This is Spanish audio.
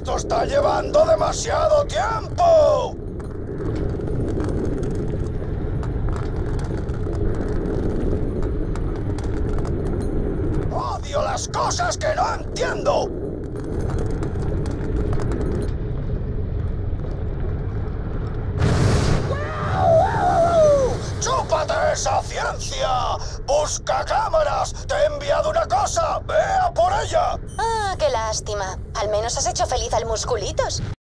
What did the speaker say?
¡Esto está llevando demasiado tiempo! ¡Odio las cosas que no entiendo! ¡Chúpate esa ciencia! ¡Busca cámaras! ¡Te he enviado una cosa! ¡Ve a por ella! Ah, qué lástima. Al menos has hecho feliz al Musculitos.